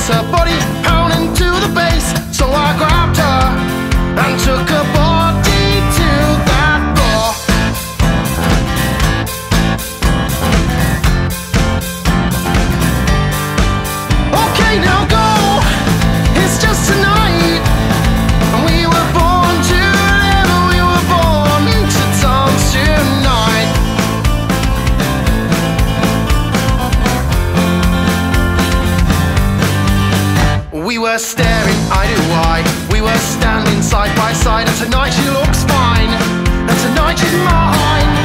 her body pounding to the bass. So I grabbed her and took her body to that bar. Okay, now go, it's just tonight. And we were born to live, and we were born to dance tonight. We were staring eye to eye, we were standing side by side, and tonight she looks fine, and tonight she's mine.